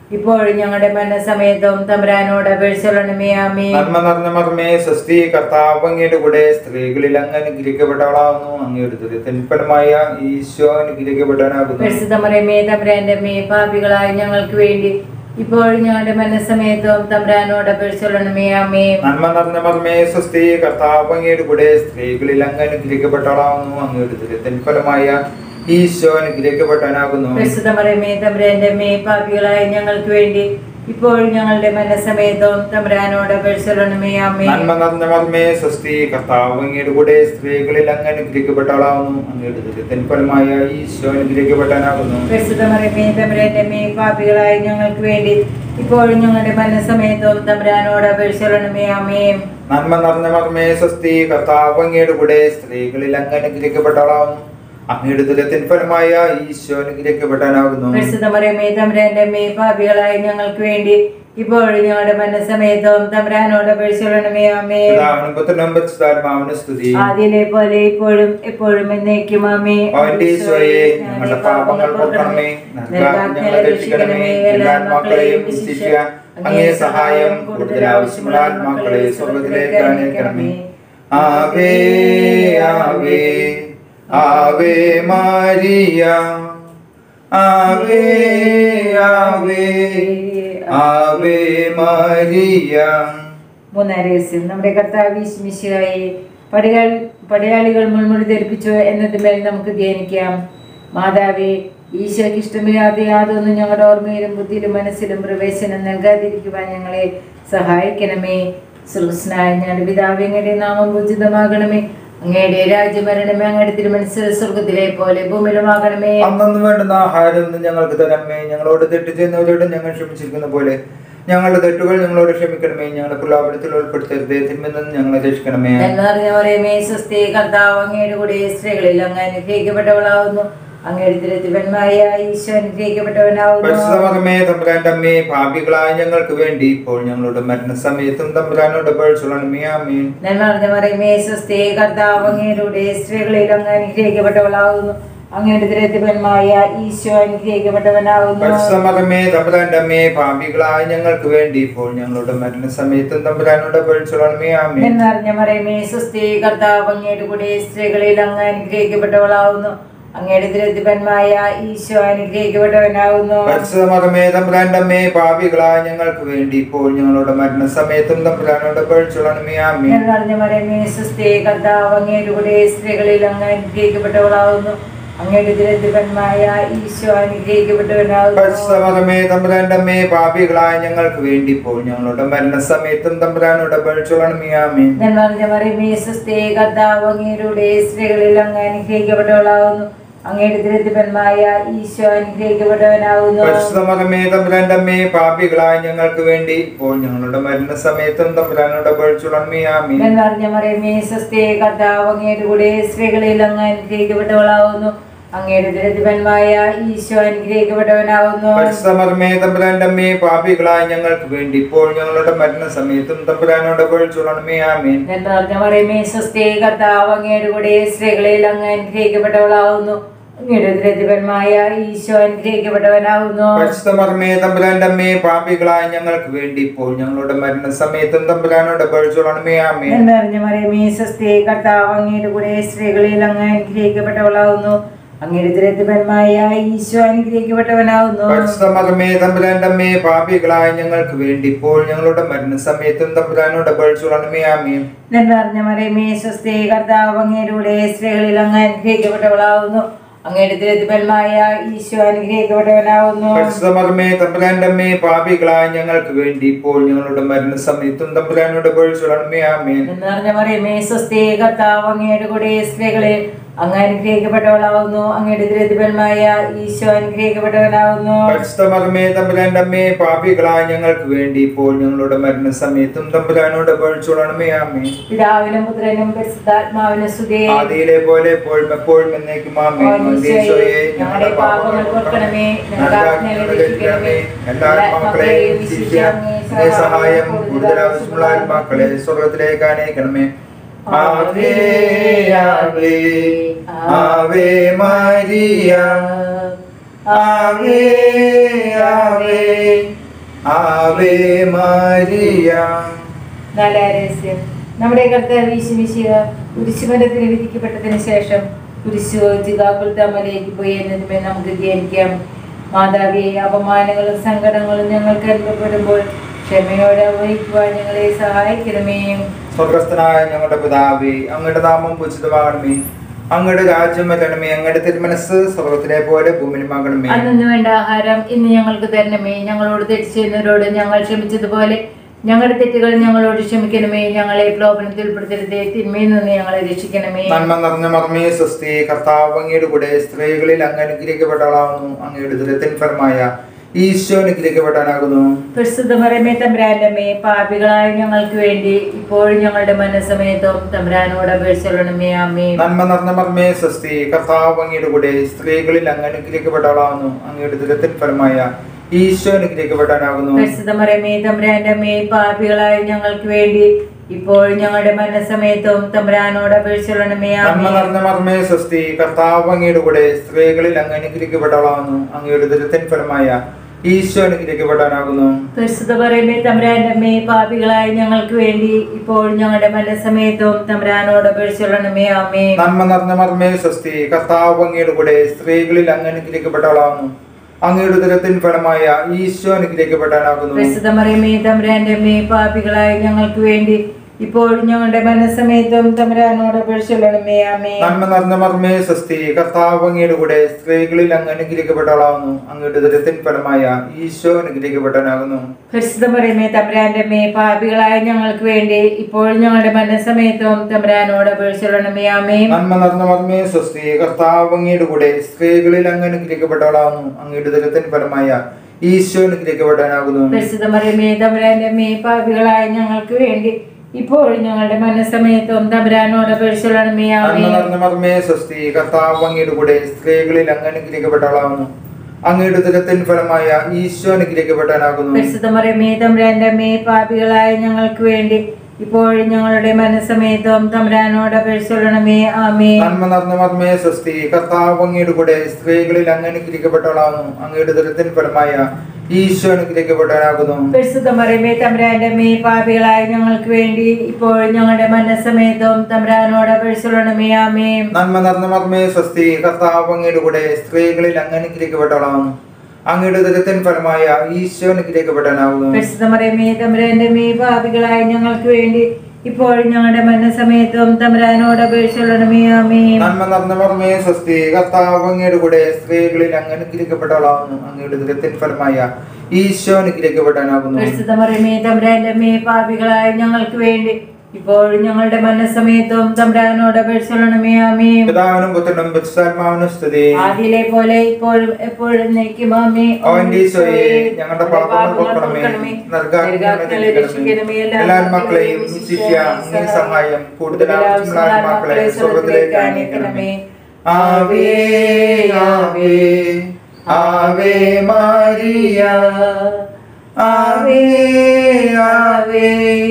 ഇപ്പോഴും ഞങ്ങളുടെ മരണസമയത്തും തമ്പുരാനോട് അപേക്ഷിച്ചോളണമേ. ആമേൻ. നന്മ നിറഞ്ഞ മർമ്മേ സ്വസ്തി, കർത്താവ് അങ്ങയുടെ കൂടെ സ്ത്രീകളിൽ അങ്ങ് അനുഗ്രഹിക്കപ്പെട്ടവളാവുന്നു. അങ്ങയുടെ ദുരിതത്തിൻ ഫലമായ ഈശോ അനുഗ്രഹിക്കപ്പെട്ടവനാകുന്നു. പരിശുദ്ധ മറിയമേ തമ്പുരാന്റെ അമ്മേ, പാപികളായ ഞങ്ങൾക്ക് വേണ്ടി ഇപ്പോഴും ഞങ്ങളുടെ മരണസമയത്തും തമ്പുരാനോട് അപേക്ഷിച്ചോളണമേ. ആമേൻ. നന്മ നിറഞ്ഞ മർമ്മേ സ്വസ്തി, കർത്താവ് അങ്ങയുടെ കൂടെ സ്ത്രീകളിൽ അങ്ങ് അനുഗ്രഹിക്കപ്പെട്ടവളാവുന്നു. അങ്ങയുടെ ദുരിതത്തിൻ ഫലമായ ഈശോ അനുഗ്രഹിക്കപ്പെട്ടവനാകുന്നു. പരിശുദ്ധ മറിയമേ തമ്പുരാന്റെ അമ്മേ, പാപികളായ ഞങ്ങൾക്ക് വേണ്ടി ഇപ്പോഴും ഞങ്ങളുടെ മരണസമയത്തും തമ്പുരാനോട് അപേക്ഷിച്ചോളണമേ. ആമേൻ. നന്മ നിറഞ്ഞ മർമ്മേ സ്വസ്തി, കർത്താവ് അങ്ങയുടെ കൂടെ സ്ത്രീകളിൽ അങ്ങ് അനുഗ്രഹിക്കപ്പെട്ടവളാവുന്നു. അങ്ങയുടെ ദുരിതത്തിൻ ഫലമായ ഈശോ അനുഗ്രഹിക്കപ്പെട്ടവനാകുന്നു. പരിശുദ്ധ മറിയമേ തമ്പുരാന്റെ അമ്മേ, പാപികളായ ഞങ്ങൾക്ക് വേണ്ടി ഇപ്പോഴും ഞങ്ങളുടെ മരണസമയത്തും തമ്പുരാനോട് അപേക്ഷിച്ചോളണമേ. ആമേൻ. നന്മ നിറഞ്ഞ മർമ്മേ സ്വസ്തി, കർത്താവ് അങ്ങയുടെ കൂടെ സ്ത്രീകളിൽ അങ്ങ് അനുഗ്രഹിക്കപ്പെട്ടവളാവുന്നു. അങ്ങയുടെ ദുരിതത്തിൻ ഫലമായ ഈശോ അനുഗ്രഹിക്കപ്പെട്ടവനാകുന്നു. പരിശുദ്ധ മറിയമേ തമ്പുരാന്റെ അമ്മേ, പാപികളായ ഞങ്ങൾക്ക് വേണ്ടി ഇപ്പോഴും ഞങ്ങളുടെ മരണസമയത്തും തമ്പുരാനോട് അപേക്ഷിച്ചോളണമേ. ആമേൻ. പിതാവിനും പുത്രനും പരിശുദ്ധാത്മാവിനും സ്തുതി. ആദിയിലെ പോലെ ഇപ്പോഴും എപ്പോഴും എന്നേക്കും. ആമേൻ. അവന്റെ ഈശോയെ ഞങ്ങളുടെ പാപങ്ങൾ പൊറുക്കണമേ, ഞങ്ങളെ രക്ഷിക്കണമേ. എല്ലാ ആത്മാക്കളെയും വിശിഷ്യ അങ്ങേ സഹായം കൂടുതൽ ആവശ്യമുള്ള ആത്മാക്കളെ സ്വർഗ്ഗത്തിലേക്ക് അയക്കണമേ. ആവേ ആവേ ആവേ മരിയ, ആവേ ആവേ ആവേ മരിയ. മൂന്നാം രഹസ്യം. നമ്മുടെ കർത്താവ് മിശിഹായെ പടയാളികൾ മുൾമുടി ധരിപ്പിച്ചു എന്നതിന്മേൽ നമുക്ക് ധ്യാനിക്കാം. മാതാവേ, ഈശോയ്ക്ക് ഇഷ്ടമില്ലാതെ യാതൊന്നും ഞങ്ങളുടെ ഓർമ്മയിലും ബുദ്ധിയിലും മനസ്സിലും പ്രവേശനം നൽകാതിരിക്കുവാൻ ഞങ്ങളെ സഹായിക്കണമേ. സ്വർഗ്ഗസ്ഥനായ ഞങ്ങളുടെ പിതാവേ, അങ്ങയുടെ നാമം പൂജിതമാകണമേ. അങ്ങയുടെ രാജ്യമരണമേ. അങ്ങയുടെ തിരുമനസ്സ് സ്വർഗ്ഗത്തിലെ പോലെ ഭൂമിയിലുമാകണമേ. അന്നു വേണ്ടുന്ന ആഹാരം ഞങ്ങൾക്ക് തരണമേ. ഞങ്ങളോട് തെറ്റ് ചെയ്യുന്നവരോട് ഞങ്ങൾ ക്ഷമിച്ചിരിക്കുന്ന പോലെ ഞങ്ങളുടെ തെറ്റുകൾ ഞങ്ങളോട് ക്ഷമിക്കണമേ. ഞങ്ങളുടെ പ്രലോഭനത്തിൽ ഉൾപ്പെടുത്തരുതേ, തിന്മയിൽ നിന്ന് ഞങ്ങളെ രക്ഷിക്കണമേ. മറിയമേ സ്വസ്തി, കർത്താവ് അങ്ങയുടെ കൂടെ സ്ത്രീകളിൽ അങ്ങ് അനുഗ്രഹിക്കപ്പെട്ടവളാവുന്നു. അങ്ങയുടെ തിരുത്തിവന്മായ ഈശോ അനുഗ്രഹിക്കപ്പെട്ടവനാവുന്നു. പരിശുദ്ധമേ തമ്പുരാന്റെ അമ്മേ, പാപികളായ ഞങ്ങൾക്ക് വേണ്ടി ഇപ്പോൾ ഞങ്ങളുടെ മരണസമയത്തും തമ്പുരാനോട് അപേക്ഷിച്ചോളണമേ. ആമേൻ. മറിയമേ സ്വസ്തി, കർത്താവ് അങ്ങയുടെ കൂടെ സ്ത്രീകളിൽ അങ്ങ് അനുഗ്രഹിക്കപ്പെട്ടവളാവുന്നു. അങ്ങയുടെ തിരുത്തിവന്മായ ഈശോ അനുഗ്രഹിക്കപ്പെട്ടവനാവുന്നു. പരിശുദ്ധമേ തമ്പുരാന്റെ അമ്മേ, പാപികളായ ഞങ്ങൾക്ക് വേണ്ടി ഇപ്പോൾ ഞങ്ങളുടെ മരണസമയത്തും തമ്പുരാനോട് അപേക്ഷിച്ചോളണമേ. ആമേൻ. മറിയമേ സ്വസ്തി, കർത്താവ് അങ്ങയുടെ കൂടെ സ്ത്രീകളിൽ അങ്ങ് അനുഗ്രഹിക്കപ്പെട്ടവളാവുന്നു. അങ്ങയുടെ തിരുത്തിവന്മായ ഈശോ അനുഗ്രഹിക്കപ്പെട്ടവനാവുന്നു. പരിശുദ്ധമേ തമ്പുരാന്റെ അമ്മേ, പാപികളായ ഞങ്ങൾക്ക് വേണ്ടി ഇപ്പോൾ ഞങ്ങളുടെ മരണസമയത്തും തമ്പുരാനോട് അപേക്ഷിച്ചോളണമേ. ആമേൻ. മറിയമേ സ്വസ്തി, കർത്താവ് അങ്ങയുടെ കൂടെ സ്ത്രീകളിൽ അങ്ങ് അനുഗ്രഹിക്കപ്പെട്ടവളാവുന്നു. അങ്ങയുടെ തിരുത്തിവന്മായ ഈശോ അനുഗ്രഹിക്കപ്പെട്ടവനാവുന്നു. പരിശുദ്ധമേ തമ്പുരാന്റെ അമ്മേ, പാപികളായ ഞങ്ങൾക്ക് വേണ്ടി ഇപ്പോൾ ഞങ്ങളുടെ മരണസമയത്തും തമ്പുരാനോട് അപേക്ഷിച്ചോളണമേ. ആമേൻ. മറിയമേ സ്വസ്തി, കർത്താവ് അങ്ങയുടെ കൂടെ സ്ത്രീകളിൽ അങ്ങ് അനുഗ്രഹിക്കപ്പെട്ടവളാവുന്നു. അങ്ങയുടെ തിരുത്തിവന്മായ ഈശോ അനുഗ്രഹിക്കപ്പെട്ടവനാവുന്നു. പരിശുദ്ധമേ തമ്പുരാന്റെ അമ്മേ, പാപികളായ ഞങ്ങൾക്ക് വേണ്ടി ഇപ്പോൾ ഞങ്ങളുടെ മരണസമയത്തും തമ്പുരാനോട് അപേക്ഷിച്ചോളണമേ. ആമേൻ. മറിയമേ സ്വസ്തി, കർത്താവ് അങ്ങയുടെ കൂടെ സ്ത്രീകളിൽ അങ്ങ് അനുഗ്രഹിക്കപ്പെട്ടവളാവുന്നു. അങ്ങയുടെ തിരുത്തിവന്മായ ഈശോ അനുഗ്രഹിക്കപ്പെട്ടവനാവുന്നു. പരിശുദ്ധമേ തമ്പുരാന്റെ അമ്മേ, പാപികളായ ഞങ്ങൾക്ക് വേണ്ടി ഇപ്പോൾ ഞങ്ങളുടെ മരണസമയത്തും തമ്പുരാനോട് അപേക്ഷിച്ചോളണമേ. ആമേൻ. മറിയമേ സ്വസ്തി, കർത്താവ് അങ്ങയുടെ കൂടെ സ്ത്രീകളിൽ അങ്ങ് അനുഗ്രഹിക്കപ്പെട്ടവളാവുന്നു. അങ്ങയുടെ തിരുത്തിവന്മായ ഈശോ അനുഗ്രഹിക്കപ്പെട്ടവനാവുന്നു. പരിശുദ്ധമേ തമ്പുരാന്റെ അമ്മേ, പാപികളായ ഞങ്ങൾക്ക് വേണ്ടി ഇപ്പോൾ ഞങ്ങളുടെ മരണസമയത്തും തമ്പുരാനോട് അപേക്ഷിച്ചോളണമേ. ആമേൻ. മറിയമേ സ്വസ്തി, കർത്താവ് അങ്ങയുടെ കൂടെ സ്ത്രീകളിൽ അങ്ങ് അനുഗ്രഹിക്കപ്പെട്ടവളാവുന്നു. അങ്ങയുടെ തിരുത്തിവന്മായ ഈശോ അനുഗ്രഹിക്കപ്പെട്ടവനാവുന്നു. പരിശുദ്ധമേ തമ്പുരാന്റെ അമ്മേ, പാപികളായ ഞങ്ങൾക്ക് വേണ്ടി ഇപ്പോൾ ഞങ്ങളുടെ മരണസമയത്തും തമ്പുരാനോട് അപേക്ഷിച്ചോളണമേ. ആമേൻ. മറിയമേ സ്വസ്തി, കർത്താവ് അങ്ങയുടെ കൂടെ സ്ത്രീകളിൽ അങ്ങ് അനുഗ്രഹിക്കപ്പെട്ടവളാവുന്നു. അങ്ങയുടെ തിരുത്തിവന്മായ ഈശോ അനുഗ്രഹിക്കപ്പെട്ടവനാവുന്നു. പരിശുദ്ധമേ തമ്പുരാന്റെ അമ്മേ, പാപികളായ ഞങ്ങൾക്ക് വേണ്ടി ഇപ്പോൾ ഞങ്ങളുടെ മരണസമയത്തും തമ്പുരാനോട് അപേക്ഷിച്ചോളണമേ. ആമേൻ. മറിയമേ സ്വസ്തി, കർത്താവ് അങ്ങയുടെ കൂടെ സ്ത്രീകളിൽ അങ്ങ് അനുഗ്രഹിക്കപ്പെട്ടവളാവുന്നു. അങ്ങയുടെ തിരുത്തിവന്മായ ഈശോ അനുഗ്രഹിക്കപ്പെട്ടവനാവുന്നു. പരിശുദ്ധമേ തമ്പുരാന്റെ അമ്മേ, പാപികളായ ഞങ്ങൾക്ക് വേണ്ടി ഇപ്പോൾ ഞങ്ങളുടെ മരണസമയത്തും തമ്പുരാനോട് അപേക്ഷിച്ചോളണമേ. ആമേൻ. പിതാവിനും പുത്രനും പരിശുദ്ധാത്മാവിനും സ്തുതി. ആദിയിലെ പോലെ എപ്പോഴും എപ്പോഴും എന്നേക്കും. ആമേൻ. ഞങ്ങളുടെ പാപങ്ങൾ പൊറുക്കണമേ. എല്ലാ ആത്മാക്കളെയും വിശിഷ്യ അങ്ങേ സഹായം കൂടുതൽ ആവശ്യമുള്ള ആത്മാക്കളെ സ്വർഗ്ഗത്തിലേക്ക് അയക്കണമേ. ആവേ ആവേ ആവേ മരിയ, ആവേ ആവേ ആവേ മരിയ. നാലാം രഹസ്യം. നമ്മുടെ കർത്താവ് യേശുമിശിഹ കുരിശുമരത്തിന് വിധിക്കപ്പെട്ടതിന് ശേഷം കുരിശു ഗാഗുൽത്താമലയിലേക്ക് പോയി എന്നതുമേ നമുക്ക് ധ്യാനിക്കാം. മാതാവേ, അപമാനങ്ങളും സങ്കടങ്ങളും ഞങ്ങൾക്ക് അനുഭവപ്പെടുമ്പോൾ ക്ഷമയോടെ വഹിക്കുവാൻ ഞങ്ങളെ സഹായിക്കണമേ. സ്വർഗസ്ഥനായ ഞങ്ങളുടെ പിതാവേ, അങ്ങയുടെ നാമം പൂജിതമാകണമേ. അങ്ങയുടെ രാജ്യം വരണമേ. അങ്ങയുടെ തിരുമനസ് സ്വർഗത്തിലെ പോലെ ഭൂമിയിലുമാകണമേ. അന്നു വേണ്ട ആഹാരം ഇന്ന് ഞങ്ങൾക്ക് തരണമേ. ഞങ്ങളോട് തെറ്റ് ചെയ്യുന്നവരോട് ഞങ്ങൾ ക്ഷമിച്ചതുപോലെ ഞങ്ങളുടെ തെറ്റുകൾ ഞങ്ങളോട് ക്ഷമിക്കണമേ. ഞങ്ങളെ പ്രലോഭനത്തിൽ ഉൾപ്പെടുത്തരുതേ, തിന്മയിൽ നിന്ന് ഞങ്ങളെ രക്ഷിക്കണമേ. നന്മ നിറഞ്ഞ മർമ്മേ സ്വസ്തി, കർത്താവ് അങ്ങയുടെ കൂടെ സ്ത്രീകളിൽ അങ്ങ് അനുഗ്രഹിക്കപ്പെട്ടവളാകുന്നു. അങ്ങയുടെ ഉദരത്തിൻ ഫലമായ ഈശോ അനുഗ്രഹിക്കപ്പെടാനാകുന്നു. പരിശുദ്ധ മറിയമേ, തമ്പുരാന്റെ അമ്മേ, പാപികളായ ഞങ്ങൾക്ക് വേണ്ടി ഇപ്പോഴും ഞങ്ങളുടെ മരണസമയത്തും തമ്പുരാനോട് അപേക്ഷിക്കണമേ. ആമേൻ. നന്മ നിറഞ്ഞ മർമ്മേ സ്വസ്തി, കർത്താവ് അങ്ങയുടെ കൂടെ സ്ത്രീകളിൽ അങ്ങ് അനുഗ്രഹിക്കപ്പെട്ടവളാകുന്നു. അങ്ങയുടെ ഉദരത്തിൻ ഫലമായ ഈശോ അനുഗ്രഹിക്കപ്പെടാനാകുന്നു. പരിശുദ്ധ മറിയമേ, തമ്പുരാന്റെ അമ്മേ, പാപികളായ ഞങ്ങൾക്ക് വേണ്ടി ഇപ്പോഴും ഞങ്ങളുടെ മരണസമയത്തും തമ്പുരാനോട് അപേക്ഷിക്കണമേ. നന്മ നിറഞ്ഞ മർമ്മേ സ്വസ്തി, കർത്താവ് അങ്ങയുടെ കൂടെ സ്ത്രീകളിൽ അങ്ങ് അനുഗ്രഹിക്കപ്പെട്ടവളാകുന്നു. അങ്ങയുടെ ഉദരത്തിൻ ഫലമായ ഈശോ അനുഗ്രഹിക്കപ്പെടാനാകുന്നു. പരിശുദ്ധ മറിയമേ, തമ്പുരാന്റെ അമ്മേ, പാപികളായ ഞങ്ങൾക്ക് വേണ്ടി ഇപ്പോഴും ഞങ്ങളുടെ മരണസമയത്തും തമ്പുരാനോട് അപേക്ഷിക്കണമേ. ആമേൻ. നന്മ നിറഞ്ഞ മർമ്മേ സ്വസ്തി, കർത്താവ് അങ്ങയുടെ കൂടെ സ്ത്രീകളിൽ അങ്ങ് അനുഗ്രഹിക്കപ്പെട്ടവളാകുന്നു. അങ്ങയുടെ ഉദരത്തിൻ ഫലമായ ഈശോ അനുഗ്രഹിക്കപ്പെടാനാകുന്നു. പരിശുദ്ധ മറിയമേ, തമ്പുരാന്റെ അമ്മേ, പാപികളായ ഞങ്ങൾക്ക് വേണ്ടി ഇപ്പോഴും ഞങ്ങളുടെ മരണസമയത്തും തമ്പുരാനോട് അപേക്ഷിക്കണമേ. ആമേൻ. നന്മ നിറഞ്ഞ മർമ്മേ സ്വസ്തി, കർത്താവ് അങ്ങയുടെ കൂടെ സ്ത്രീകളിൽ അങ്ങ് അനുഗ്രഹിക്കപ്പെട്ടവളാകുന്നു. അങ്ങയുടെ ഉദരത്തിൻ ഫലമായ ഈശോ അനുഗ്രഹിക്കപ്പെടാനാകുന്നു. പരിശുദ്ധ മറിയമേ, തമ്പുരാന്റെ അമ്മേ, പാപികളായ ഞങ്ങൾക്ക് വേണ്ടി ഇപ്പോഴും ഞങ്ങളുടെ മരണസമയത്തും തമ്പുരാനോട് അപേക്ഷിക്കണമേ. ആമേൻ. നന്മ നിറഞ്ഞ മർമ്മേ സ്വസ്തി, കർത്താവ് അങ്ങയുടെ കൂടെ സ്ത്രീകളിൽ അങ്ങ് അനുഗ്രഹിക്കപ്പെട്ടവളാകുന്നു. അങ്ങയുടെ ഉദരത്തിൻ ഫലമായ ഈശോ അനുഗ്രഹിക്കപ്പെടാനാകുന്നു. പരിശുദ്ധ മറിയമേ, തമ്പുരാന്റെ അമ്മേ, പാപികളായ ഞങ്ങൾക്ക് വേണ്ടി ഇപ്പോഴും ഞങ്ങളുടെ മരണസമയത്തും തമ്പുരാനോട് അപേക്ഷിക്കണമേ. നന്മ ആമേൻ. നിറഞ്ഞ മർമ്മേ സ്വസ്തി, കർത്താവ് അങ്ങയുടെ കൂടെ സ്ത്രീകളിൽ അങ്ങ് അനുഗ്രഹിക്കപ്പെട്ടവളാകുന്നു. അങ്ങയുടെ ഉദരത്തിൻ ഫലമായ ഈശോ അനുഗ്രഹിക്കപ്പെടാനാകുന്നു. പരിശുദ്ധ മറിയമേ, തമ്പുരാന്റെ അമ്മേ, പാപികളായ ഞങ്ങൾക്ക് വേണ്ടി ഇപ്പോഴും ഞങ്ങളുടെ മരണസമയത്തും തമ്പുരാനോട് അപേക്ഷിക്കണമേ. ആമേൻ. നന്മ നിറഞ്ഞ മർമ്മേ സ്വസ്തി, കർത്താവ് അങ്ങയുടെ കൂടെ സ്ത്രീകളിൽ അങ്ങ് അനുഗ്രഹിക്കപ്പെട്ടവളാകുന്നു. അങ്ങയുടെ ഉദരത്തിൻ ഫലമായ ഈശോ അനുഗ്രഹിക്കപ്പെടാനാകുന്നു. പരിശുദ്ധ മറിയമേ, തമ്പുരാന്റെ അമ്മേ, പാപികളായ ഞങ്ങൾക്ക് വേണ്ടി ഇപ്പോഴും ഞങ്ങളുടെ മരണസമയത്തും തമ്പുരാനോട് അപേക്ഷിക്കണമേ. ആമേൻ. നന്മ നിറഞ്ഞ മർമ്മേ സ്വസ്തി, കർത്താവ് അങ്ങയുടെ കൂടെ സ്ത്രീകളിൽ അങ്ങ് അനുഗ്രഹിക്കപ്പെട്ടവളാകുന്നു. അങ്ങയുടെ ഉദരത്തിൻ ഫലമായ ഈശോ അനുഗ്രഹിക്കപ്പെടാനാകുന്നു. പരിശുദ്ധ മറിയമേ, തമ്പുരാന്റെ അമ്മേ, പാപികളായ ഞങ്ങൾക്ക് വേണ്ടി ഇപ്പോഴും ഞങ്ങളുടെ മരണസമയത്തും തമ്പുരാനോട് അപേക്ഷിക്കണമേ. ആമേൻ. നന്മ നിറഞ്ഞ മർമ്മേ സ്വസ്തി, കർത്താവ് അങ്ങയുടെ കൂടെ സ്ത്രീകളിൽ അങ്ങ് അനുഗ്രഹിക്കപ്പെട്ടവളാകുന്നു. അങ്ങയുടെ ഉദരത്തിൻ ഫലമായ ഈശോ അനുഗ്രഹിക്കപ്പെടാനാകുന്നു. പരിശുദ്ധ മറിയമേ, തമ്പുരാന്റെ അമ്മേ, പാപികളായ ഞങ്ങൾക്ക് വേണ്ടി ഇപ്പോഴും ഞങ്ങളുടെ മരണസമയത്തും തമ്പുരാനോട് അപേക്ഷിക്കണമേ. ആമേൻ. പിതാവിനും പുത്രനും പരിശുദ്ധാത്മാവിനും സ്തുതി. ആദിയിലെ പോലെ ഇപ്പോഴും എപ്പോഴും എന്നേക്കും. ആമേൻ. അവന്റെ ഈശോയെ, ഞങ്ങളുടെ പാപങ്ങൾ പൊറുക്കണമേ. നരകാഗ്നിയിൽ രക്ഷിക്കണമേ. എല്ലാ മക്കളെയും ശിഷ്യ അങ്ങേ സഹായം കൂടുതൽ ആവശ്യമുള്ള ആത്മാക്കളെ സ്വർഗ്ഗത്തിലേക്ക് അയക്കണമേ. ആവേ ആവേ ആവേ മരിയ. ആവേ ആവേ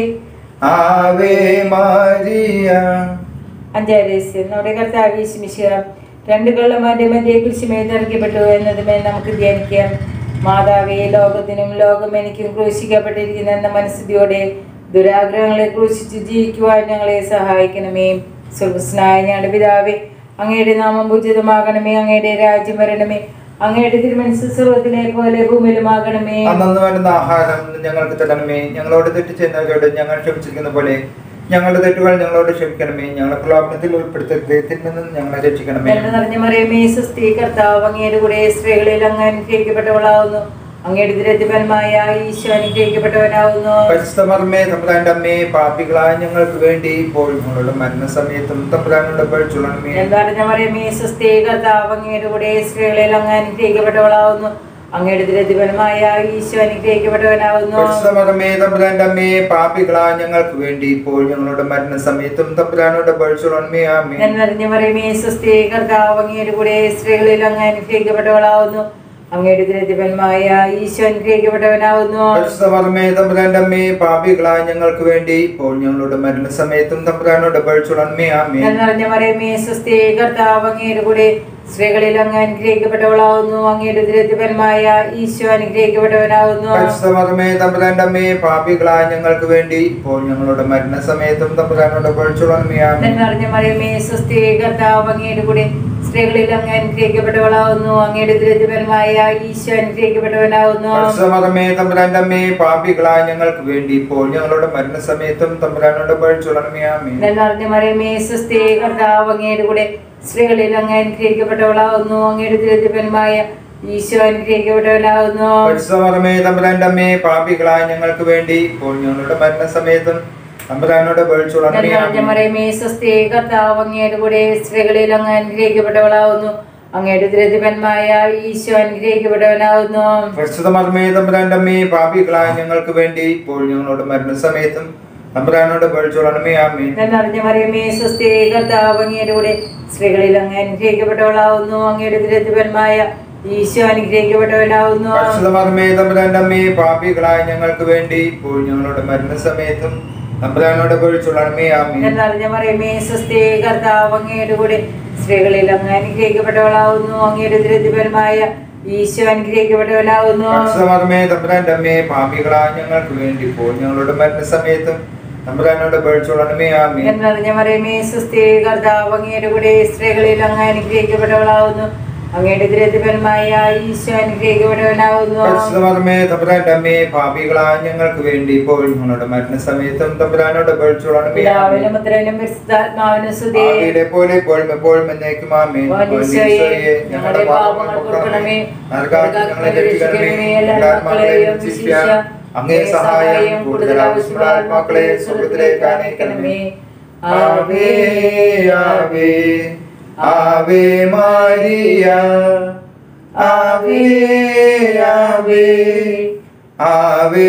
ആവേ മരിയ. അഞ്ചാം രഹസ്യം. നമ്മുടെ കർത്താവ് യേശുമിശിഹ രണ്ട് കള്ളന്മാരുടെ മധ്യേ കുരിശുമേൽ തറയ്ക്കപ്പെട്ടു എന്നതുമേ നമുക്ക് ധ്യാനിക്കാം. മാതാവേ, ലോകത്തിനും ലോകം എനിക്കും ക്രൂശിക്കപ്പെട്ടിരിക്കുന്ന എന്ന മനസ്ഥിതിയോടെ ദുരാഗ്രഹങ്ങളെ ക്രൂശിച്ച് ജീവിക്കുവാൻ ഞങ്ങളെ സഹായിക്കണമേ. സ്വർഗ്ഗസ്ഥനായ ഞങ്ങളുടെ പിതാവേ, അങ്ങയുടെ നാമം പൂജിതമാകണമേ. അങ്ങയുടെ രാജ്യം വരണമേ. അങ്ങയുടെ തിരുമനസ്സ് സ്വർഗ്ഗത്തിലെ പോലെ ഭൂമിയിലുമാകണമേ. അന്നു വേണ്ടുന്ന ആഹാരം ഞങ്ങൾക്ക് തരണമേ. ഞങ്ങളോട് തെറ്റ് ചെയ്യുന്നവരോട് ഞങ്ങൾ ക്ഷമിച്ചിരിക്കുന്ന പോലെ ഞങ്ങളുടെ തെറ്റുകൾ ഞങ്ങളോട് ക്ഷമിക്കണമേ. ഞങ്ങളെ പ്രലോഭനത്തിൽ ഉൾപ്പെടുത്തരുത്, തിന്മയിൽ നിന്ന് ഞങ്ങളെ രക്ഷിക്കണമേ. നന്മ നിറഞ്ഞ മറിയമേ, സ്വസ്തി, കർത്താവ് അങ്ങയുടെ കൂടെ സ്ത്രീകളിൽ അങ്ങ് അനുഗ്രഹിക്കപ്പെട്ടവളാകുന്നു. അങ്ങയുടെ ഉദരത്തിൻ ഫലമായ ഈശോ അനുഗ്രഹിക്കപ്പെട്ടവനാകുന്നു. പരിശുദ്ധ മറിയമേ, തമ്പുരാന്റെ അമ്മേ, പാപികളായ ഞങ്ങൾക്ക് വേണ്ടി ഇപ്പോൾ ഞങ്ങളുടെ മരണസമയത്തും തമ്പുരാനോട് അപേക്ഷിക്കണമേ. നന്മ നിറഞ്ഞ മറിയമേ, സ്വസ്തി, കർത്താവ് അങ്ങയുടെ കൂടെ സ്ത്രീകളിൽ അങ്ങ് അനുഗ്രഹിക്കപ്പെട്ടവളാകുന്നു. അങ്ങയുടെ ഉദരത്തിൻ ഫലമായ ഈശോ അനുഗ്രഹിക്കപ്പെട്ടവനാകുന്നു. പരിശുദ്ധ മറിയമേ, തമ്പുരാന്റെ അമ്മേ, പാപികളായ ഞങ്ങൾക്ക് വേണ്ടി ഇപ്പോൾ ഞങ്ങളുടെ മരണസമയത്തും തമ്പുരാനോട് അപേക്ഷിക്കണമേ. ആമേൻ. നന്മ നിറഞ്ഞ മറിയമേ, സ്വസ്തി, കർത്താവ് അങ്ങയുടെ കൂടെ സ്ത്രീകളിൽ അങ്ങ് അനുഗ്രഹിക്കപ്പെട്ടവളാകുന്നു. അങ്ങയുടെ ഉദരത്തിൻ ഫലമായ ഈശോ അനുഗ്രഹിക്കപ്പെട്ടവനാകുന്നു. പരിശുദ്ധ മറിയമേ, തമ്പുരാന്റെ അമ്മേ, പാപികളായ ഞങ്ങൾക്ക് വേണ്ടി ഇപ്പോൾ ഞങ്ങളുടെ മരണസമയത്തും തമ്പുരാനോട് അപേക്ഷിക്കണമേ. ആമേൻ. നന്മ നിറഞ്ഞ മറിയമേ, സ്വസ്തി, കർത്താവ് അങ്ങയുടെ കൂടെ സ്ത്രീകളിൽ അങ്ങ് അനുഗ്രഹിക്കപ്പെട്ടവളാവുന്നു. അങ്ങയുടെ ഉദരത്തിൻ ഫലമായ ഈശോ അനുഗ്രഹിക്കപ്പെട്ടവനാവുന്നു. പരിശുദ്ധമേ തമ്പുരാന്റെ അമ്മേ, പാപികളായ ഞങ്ങൾക്ക് വേണ്ടി ഇപ്പോൾ ഞങ്ങളുടെ മരണസമയത്തും തമ്പുരാനോട് അപേക്ഷിച്ചുകൊള്ളണമേ. ആമേൻ. നിറഞ്ഞ മറിയമേ, സ്വസ്തി, കർത്താവ് അങ്ങയുടെ കൂടെ സ്ത്രീകളിൽ അങ്ങ് അനുഗ്രഹിക്കപ്പെട്ടവളാവുന്നു. അങ്ങയുടെ ഉദരത്തിൻ ഫലമായ ഈശോ അനുഗ്രഹിക്കപ്പെട്ടവനാവുന്നു. പരിശുദ്ധമേ തമ്പുരാന്റെ അമ്മേ, പാപികളായ ഞങ്ങൾക്ക് വേണ്ടി ഇപ്പോൾ ഞങ്ങളുടെ മരണസമയത്തും തമ്പുരാനോട് അപേക്ഷിച്ചുകൊള്ളണമേ. ആമേൻ. നിറഞ്ഞ മറിയമേ, സ്വസ്തി, കർത്താവ് അങ്ങയുടെ കൂടെ സ്ത്രീകളിൽ അങ്ങ് അനുഗ്രഹിക്കപ്പെട്ടവളാവുന്നു. അങ്ങയുടെ ഉദരത്തിൻ ഫലമായ ഈശോ അനുഗ്രഹിക്കപ്പെട്ടവനാവുന്നു. പരിശുദ്ധമേ തമ്പുരാന്റെ അമ്മേ, പാപികളായ ഞങ്ങൾക്ക് വേണ്ടി ഇപ്പോൾ ഞങ്ങളുടെ മരണസമയത്തും തമ്പുരാനോട് അപേക്ഷിച്ചുകൊള്ളണമേ. നിറഞ്ഞ മറിയമേ, സ്വസ്തി, കർത്താവ് അങ്ങയുടെ കൂടെ സ്ത്രീകളിൽ അങ്ങ് അനുഗ്രഹിക്കപ്പെട്ടവളാവുന്നു. അങ്ങയുടെ ഉദരത്തിൻ ഫലമായ ഈശോ അനുഗ്രഹിക്കപ്പെട്ടവനാവുന്നു. പരിശുദ്ധമേ തമ്പുരാന്റെ അമ്മേ, പാപികളായ ഞങ്ങൾക്ക് വേണ്ടി ഇപ്പോൾ ഞങ്ങളുടെ മരണസമയത്തും തമ്പുരാനോട് അപേക്ഷിച്ചുകൊള്ളണമേ. ആമേൻ. നിറഞ്ഞ മറിയമേ, സ്വസ്തി, കർത്താവ് അങ്ങയുടെ കൂടെ സ്ത്രീകളിൽ അങ്ങ് അനുഗ്രഹിക്കപ്പെട്ടവളാവുന്നു. അങ്ങയുടെ ഉദരത്തിൻ ഫലമായ ഈശോ അനുഗ്രഹിക്കപ്പെട്ടവനാവുന്നു. പരിശുദ്ധമേ തമ്പുരാന്റെ അമ്മേ, പാപികളായ ഞങ്ങൾക്ക് വേണ്ടി ഇപ്പോൾ ഞങ്ങളുടെ മരണസമയത്തും തമ്പുരാനോട് അപേക്ഷിച്ചുകൊള്ളണമേ. ആമേൻ. നിറഞ്ഞ മറിയമേ, സ്വസ്തി, കർത്താവ് അങ്ങയുടെ കൂടെ സ്ത്രീകളിൽ അങ്ങ് അനുഗ്രഹിക്കപ്പെട്ടവളാവുന്നു. അങ്ങയുടെ ഉദരത്തിൻ ഫലമായ ഈശോ അനുഗ്രഹിക്കപ്പെട്ടവനാവുന്നു. പരിശുദ്ധമേ തമ്പുരാന്റെ അമ്മേ, പാപികളായ ഞങ്ങൾക്ക് വേണ്ടി ഇപ്പോൾ ഞങ്ങളുടെ മരണസമയത്തും തമ്പുരാനോട് അപേക്ഷിച്ചുകൊള്ളണമേ. ആമേൻ. നിറഞ്ഞ മറിയമേ, സ്വസ്തി, കർത്താവ് അങ്ങയുടെ കൂടെ സ്ത്രീകളിൽ അങ്ങ് അനുഗ്രഹിക്കപ്പെട്ടവളാവുന്നു. അങ്ങയുടെ ഉദരത്തിൻ ഫലമായ ഈശോ അനുഗ്രഹിക്കപ്പെട്ടവനാവുന്നു. പരിശുദ്ധമേ തമ്പുരാന്റെ അമ്മേ, പാപികളായ ഞങ്ങൾക്ക് വേണ്ടി ഇപ്പോൾ ഞങ്ങളുടെ മരണസമയത്തും തമ്പുരാനോട് അപേക്ഷിച്ചുകൊള്ളണമേ. പിതാവിനും പുത്രനും പരിശുദ്ധാത്മാവിനും സ്തുതി. ആദിയിലെ പോലെ ഇപ്പോഴും എപ്പോഴും എന്നേക്കും. ആമേൻ. ഈശോയെ, ഞങ്ങളുടെ പാപങ്ങൾ പൊറുക്കണമേ. ഞങ്ങളെ രക്ഷിക്കണമേ. എല്ലാ ആത്മാക്കളെയും രക്ഷിക്കുക. അങ്ങേ സഹായം കൂടുതൽ ആവശ്യമുള്ള ആത്മാക്കളെ സ്വർഗ്ഗത്തിലേക്ക് അയക്കണമേ. ആവേ ആവേ ആവേ മരിയ, ആവേ ആവേ ആവേ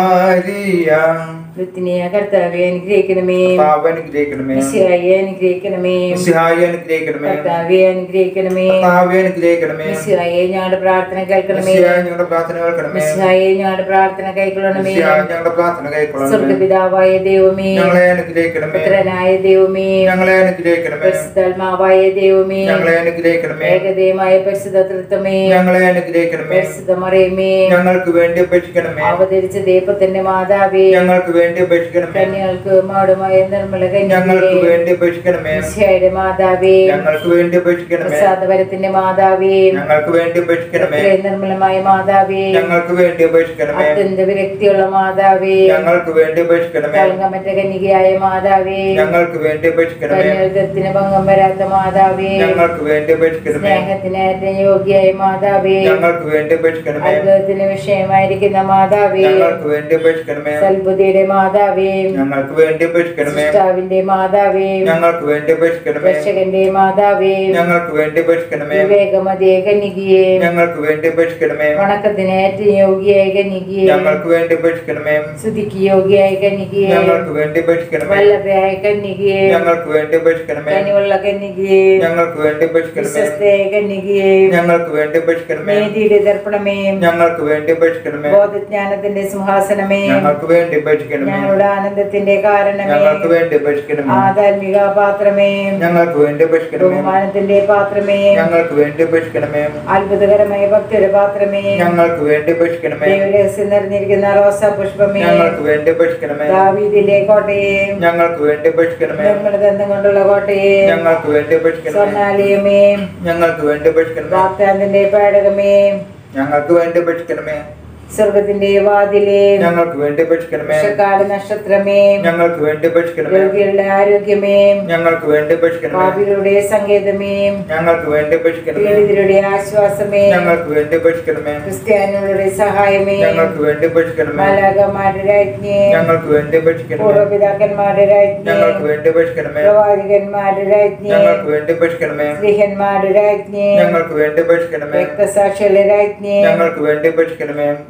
മരിയ. ലുത്തിനിയ കർത്താവെ അനുഗ്രഹിക്കണമേ. കർത്താവേ അനുഗ്രഹിക്കണമേ. മിശിഹായെ അനുഗ്രഹിക്കണമേ. മിശിഹായെ അനുഗ്രഹിക്കണമേ. കർത്താവെ അനുഗ്രഹിക്കണമേ. കർത്താവേ അനുഗ്രഹിക്കണമേ. മിശിഹായെ ഞങ്ങളുടെ പ്രാർത്ഥന കേൾക്കണമേ. മിശിഹായെ ഞങ്ങളുടെ പ്രാർത്ഥന കേൾക്കണമേ. മിശിഹായെ ഞങ്ങളുടെ പ്രാർത്ഥന കൈക്കൊള്ളണമേ. മിശിഹായെ ഞങ്ങളുടെ പ്രാർത്ഥന കൈക്കൊള്ളണമേ. സ്വർഗ്ഗപിതാവായ ദൈവമേ, ഞങ്ങളെ അനുഗ്രഹിക്കണമേ. പുത്രനായ ദൈവമേ, ഞങ്ങളെ അനുഗ്രഹിക്കണമേ. പരിശുദ്ധാത്മാവായ ദൈവമേ, ഞങ്ങളെ അനുഗ്രഹിക്കണമേ. ഏകദൈവമായ പരിശുദ്ധ തൃത്വമേ, ഞങ്ങളെ അനുഗ്രഹിക്കണമേ. പരിശുദ്ധ മറിയമേ, ഞങ്ങൾക്ക് വേണ്ടി അപേക്ഷിക്കണമേ. അവതരിച്ച ദൈവത്തിന്റെ മാതാവേ, ഞങ്ങൾക്ക് വേണ്ടി അപേക്ഷിക്കണമേ. കന്യകൾക്ക് മൗഢമായ നിർമ്മല ഞങ്ങൾക്ക് കന്യകേ, വേണ്ടി അപേക്ഷിക്കണമേ. മിശിഹായുടെ മാതാവേ, ഞങ്ങൾക്ക് വേണ്ടി അപേക്ഷിക്കണമേ. പ്രസാദപരത്തിന്റെ മാതാവേ, ഞങ്ങൾക്ക് വേണ്ടി അപേക്ഷിക്കണമേ. എത്രയും നിർമ്മലമായ മാതാവേ, ഞങ്ങൾക്ക് വേണ്ടി അപേക്ഷിക്കണമേ. അത്യന്ത വിരക്തിയുള്ള മാതാവേ, ഞങ്ങൾക്ക് വേണ്ടി അപേക്ഷിക്കണമേ. കളങ്കമറ്റ കന്യകയായ മാതാവേ, ഞങ്ങൾക്ക് വേണ്ടി അപേക്ഷിക്കണമേ. കന്യകത്വത്തിന് ഭംഗം വരാത്ത മാതാവേ, ഞങ്ങൾക്ക് വേണ്ടി അപേക്ഷിക്കണമേ. സ്നേഹത്തിന് ഏറ്റവും യോഗ്യയായ മാതാവേ, ഞങ്ങൾക്ക് വേണ്ടി അപേക്ഷിക്കണമേ. അത്ഭുതത്തിന് വിഷയമായിരിക്കുന്ന മാതാവേ, ഞങ്ങൾക്ക് വേണ്ടി അപേക്ഷിക്കണമേ. സൽബുദ്ധിയുടെ മാതാവേ, ഞങ്ങൾക്ക് വേണ്ടി അപേക്ഷിക്കണമേ. സൃഷ്ടാവിന്റെ മാതാവേ, ഞങ്ങൾക്ക് വേണ്ടി അപേക്ഷിക്കണമേ. രക്ഷകന്റെ മാതാവേ, ഞങ്ങൾക്ക് വേണ്ടി അപേക്ഷിക്കണമേ. വിവേകമതിയെ കന്യകയെ, ഞങ്ങൾക്ക് വേണ്ടി അപേക്ഷിക്കണമേ. വണക്കത്തിന് ഏറ്റവും യോഗ്യയായ കന്യകയെ, ഞങ്ങൾക്ക് വേണ്ടി അപേക്ഷിക്കണമേ. സ്തുതിക്ക് യോഗ്യയായ കന്യകയെ, ഞങ്ങൾക്ക് വേണ്ടി അപേക്ഷിക്കണമേ. വല്ലഭയായ കന്യകയെ, ഞങ്ങൾക്ക് വേണ്ടി അപേക്ഷിക്കണമേ. കനിവുള്ള കന്യകയെ, ഞങ്ങൾക്ക് വേണ്ടി അപേക്ഷിക്കണമേ. വിശ്വസ്തയായ കന്യകയെ, ഞങ്ങൾക്ക് വേണ്ടി അപേക്ഷിക്കണമേ. നീതിയുടെ ദർപ്പണമേ, ഞങ്ങൾക്ക് വേണ്ടി അപേക്ഷിക്കണമേ. ബോധജ്ഞാനത്തിന്റെ സിംഹാസനമേ, ഞങ്ങൾക്ക് വേണ്ടി അപേക്ഷിക്കണമേ. ഞങ്ങളുടെ ആനന്ദത്തിന്റെ കാരണമേ, ഞങ്ങൾക്ക് വേണ്ടി അപേക്ഷിക്കണമേ. ആധ്യാത്മിക പാത്രമേ, ഞങ്ങൾക്ക് വേണ്ടി അപേക്ഷിക്കണമേ. ബഹുമാനത്തിന്റെ പാത്രമേ, ഞങ്ങൾക്ക് വേണ്ടി അപേക്ഷിക്കണമേ. അത്ഭുതകരമായ ഭക്തിയുടെ പാത്രമേ, ഞങ്ങൾക്ക് വേണ്ടി അപേക്ഷിക്കണമേ. ദൈവരഹസ്യം നിറഞ്ഞിരിക്കുന്ന റോസാ പുഷ്പമേ, ഞങ്ങൾക്ക് വേണ്ടി അപേക്ഷിക്കണമേ. ദാവീദിലെ കോട്ടയെ, ഞങ്ങൾക്ക് വേണ്ടി അപേക്ഷിക്കണമേ. നിർമ്മലദന്തം കൊണ്ടുള്ള കോട്ടയെ, ഞങ്ങൾക്ക് വേണ്ടി അപേക്ഷിക്കണമേ. സ്വർണാലയമേ, ഞങ്ങൾക്ക് വേണ്ടി അപേക്ഷിക്കണമേ. വാഗ്ദാനത്തിന്റെ പേടകമേ, ഞങ്ങൾക്ക് വേണ്ടി അപേക്ഷിക്കണമേ. സ്വർഗത്തിന്റെ വാതിലേ, ഞങ്ങൾക്ക് വേണ്ടി അപേക്ഷിക്കണമേ. വർഷക്കാല നക്ഷത്രമേ, ഞങ്ങൾക്ക് വേണ്ടി അപേക്ഷിക്കണമേ. രോഗികളുടെ ആരോഗ്യമേ, ഞങ്ങൾക്ക് വേണ്ടി അപേക്ഷിക്കണമേ. പാപികളുടെ സങ്കേതമേ, ഞങ്ങൾക്ക് വേണ്ടി അപേക്ഷിക്കണമേ. പീഡിതരുടെ ആശ്വാസമേ, ഞങ്ങൾക്ക് വേണ്ടി അപേക്ഷിക്കണമേ. ക്രിസ്ത്യാനികളുടെ സഹായമേ, ഞങ്ങൾക്ക് വേണ്ടി അപേക്ഷിക്കണമേ. മാലാഖമാരുടെ രാജ്ഞി, ഞങ്ങൾക്ക് വേണ്ടി അപേക്ഷിക്കണമേ. പൂർവ്വപിതാക്കന്മാരുടെ രാജ്ഞി, ഞങ്ങൾക്ക് വേണ്ടി അപേക്ഷിക്കണമേ. പ്രവാചകന്മാരുടെ രാജ്ഞി, ഞങ്ങൾക്ക് വേണ്ടി അപേക്ഷിക്കണമേ. സ്ത്രീഹന്മാരുടെ രാജ്ഞി, ഞങ്ങൾക്ക് വേണ്ടി അപേക്ഷിക്കണമേ. രക്തസാക്ഷികളുടെ രാജ്ഞി, ഞങ്ങൾക്ക് വേണ്ടി അപേക്ഷിക്കണമേ.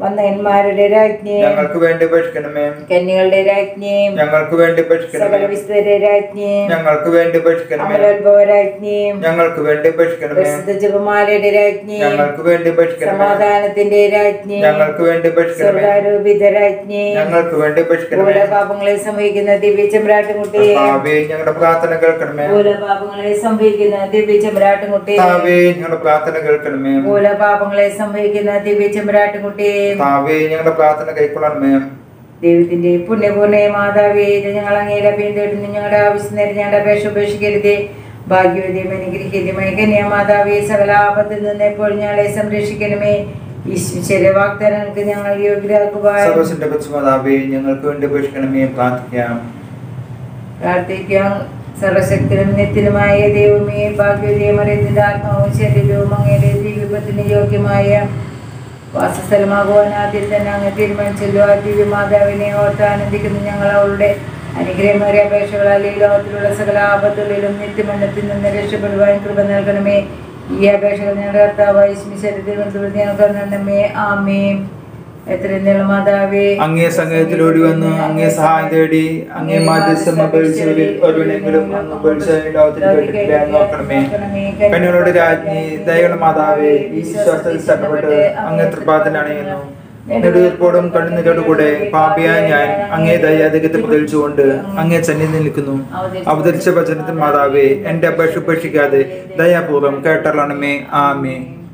വന്ദന്മാരുടെ രാജ്ഞി ഞങ്ങൾക്ക് വേണ്ടി അപേക്ഷിക്കണമേ. കന്യകളുടെ രാജ്ഞി ഞങ്ങൾക്ക് വേണ്ടി അപേക്ഷിക്കണമേ. സകല വിശുദ്ധരുടെ രാജ്ഞി ഞങ്ങൾക്ക് വേണ്ടി അപേക്ഷിക്കണമേ. അമലോത്ഭവ രാജ്ഞി ഞങ്ങൾക്ക് വേണ്ടി അപേക്ഷിക്കണമേ. പ്രസിദ്ധ ജപമാലയുടെ രാജ്ഞി ഞങ്ങൾക്ക് വേണ്ടി അപേക്ഷിക്കണമേ. സമാധാനത്തിന്റെ രാജ്ഞി ഞങ്ങൾക്ക് വേണ്ടി അപേക്ഷിക്കണമേ. സ്വർഗാരോപിത രാജ്ഞി ഞങ്ങൾക്ക് വേണ്ടി അപേക്ഷിക്കണമേ. മൂലപാപങ്ങളെ സംഭവിക്കുന്ന ദിവ്യ ചെമ്പരാട്ടുകുട്ടിയെ കർത്താവേ, ഞങ്ങളുടെ പ്രാർത്ഥന കേൾക്കണമേ. മൂലപാപങ്ങളെ സംഭവിക്കുന്ന ദിവ്യ ചെമ്പരാട്ടുകുട്ടിയെ കർത്താവേ, ഞങ്ങളുടെ പ്രാർത്ഥന കേൾക്കണമേ. മൂലപാപങ്ങളെ സംഭവിക്കുന്ന ദിവ്യ ചെമ്പരാട്ടുകുട്ടിയെ കർത്താവേ, ഞങ്ങളുടെ പ്രാർത്ഥന കൈക്കൊള്ളണമേ. ദൈവത്തിന്റെ പുണ്യപൂർണ്ണ മാതാവേ, ഞങ്ങൾ അങ്ങയുടെ പിന്തുടരുന്നു. ഞങ്ങളുടെ ആവശ്യം നേരം ഞങ്ങളുടെ അപേക്ഷ ഉപേക്ഷിക്കരുതേ. ഭാഗ്യവതിയും അനുഗ്രഹീതമായ കന്യാമാതാവേ, സകല ആപത്തിൽ നിന്ന് എപ്പോഴും ഞങ്ങളെ സംരക്ഷിക്കണമേ. ഈശ്വര വാഗ്ദാനങ്ങൾക്ക് ഞങ്ങൾ യോഗ്യരാക്കുവാൻ സർവ്വസിന്റെ പരിശുദ്ധമാതാവേ, ഞങ്ങൾക്ക് വേണ്ടി അപേക്ഷിക്കണമേ. പ്രാർത്ഥിക്കാം. സർവശക്തനും നിത്യനുമായ ദൈവമേ, ഭാഗ്യവതിയും അറിയത്തിന്റെ ആത്മാവും ശരീരവും അങ്ങയുടെ ദിവ്യത്തിന് യോഗ്യമായ വാസസ്ഥലമാകുവാൻ ആദ്യം തന്നെ അങ്ങ് തീരുമാനിച്ചല്ലോ. ആ ദിവ്യമാതാവിനെ ഓർത്ത് ആനന്ദിക്കുന്ന ഞങ്ങൾ അവളുടെ അനുഗ്രഹമേറിയ അപേക്ഷകളാൽ ഈ ലോകത്തിലുള്ള സകല ആപത്തുകളിലും നിത്യമരണത്തിൽ നിന്ന് രക്ഷപ്പെടുവാൻ കൃപ നൽകണമേ. ഈ അപേക്ഷകൾ ഞങ്ങളുടെ കർത്താവായ യേശുവിന്റെ ഞങ്ങൾക്ക് നൽകണമേ. ആമേൻ. എത്രയും മാതാവേ, അങ്ങേ സംഗീതത്തിലോടി വന്ന് അങ്ങേ സഹായം തേടി അങ്ങേ മാധ്യസ്ഥം അപേക്ഷിച്ചവരിൽ ഒരുവനെങ്കിലും അങ്ങ് നോക്കണമേ. കന്യകളുടെ രാജ്ഞി, ദയകളുടെ മാതാവേ, ഈ വിശ്വാസത്തിൽ സ്ഥലപ്പെട്ട് അങ്ങേ തൃപ്പാദത്തിൽ അണയുന്നു. നെടുവീർപ്പോടും കണ്ണുനീരോടുകൂടെ പാപിയായ ഞാൻ അങ്ങേ ദയാധികത്തെ പ്രകടിച്ചുകൊണ്ട് അങ്ങേ സന്നിധി നിൽക്കുന്നു. അവതരിച്ച വചനത്തിൽ മാതാവേ, എന്റെ അപേക്ഷ ഉപേക്ഷിക്കാതെ ദയാപൂർവം കേട്ടറണമേ. ആമേൻ.